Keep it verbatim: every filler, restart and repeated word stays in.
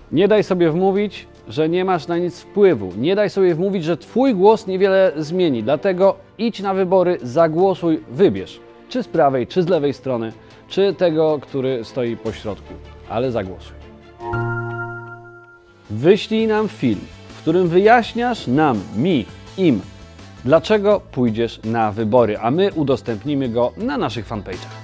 Nie daj sobie wmówić, że nie masz na nic wpływu. Nie daj sobie wmówić, że twój głos niewiele zmieni. Dlatego idź na wybory, zagłosuj, wybierz. Czy z prawej, czy z lewej strony, czy tego, który stoi po środku. Ale zagłosuj. Wyślij nam film, w którym wyjaśniasz nam, mi, im, dlaczego pójdziesz na wybory, a my udostępnimy go na naszych fanpage'ach.